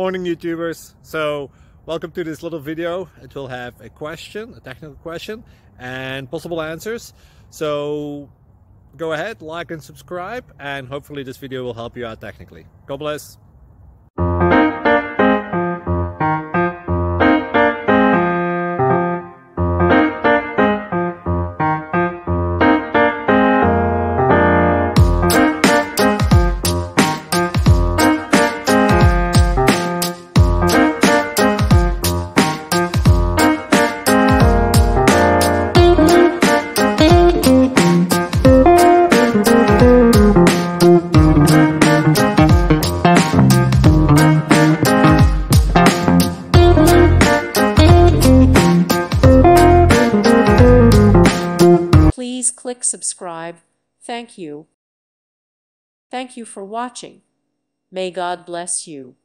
Morning YouTubers. So welcome to this little video. It will have a question, a technical question, and possible answers. So go ahead, like and subscribe, and hopefully this video will help you out technically. God bless. Please click subscribe. Thank you. Thank you for watching. May God bless you.